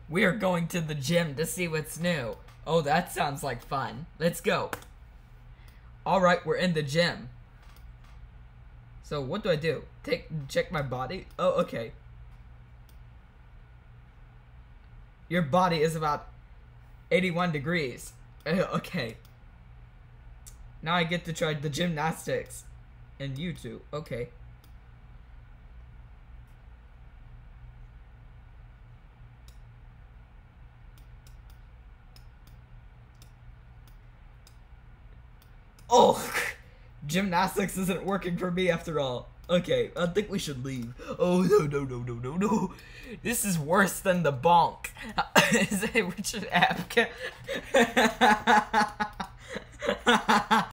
We are going to the gym to see what's new. Oh, that sounds like fun. Let's go. Alright, we're in the gym. So, what do I do? Check my body? Oh, okay. Your body is about 81 degrees. Okay. Now I get to try the gymnastics. And you too. Okay. Oh, gymnastics isn't working for me after all. Okay, I think we should leave. Oh, no. This is worse than the bonk. Is it Richard Apka?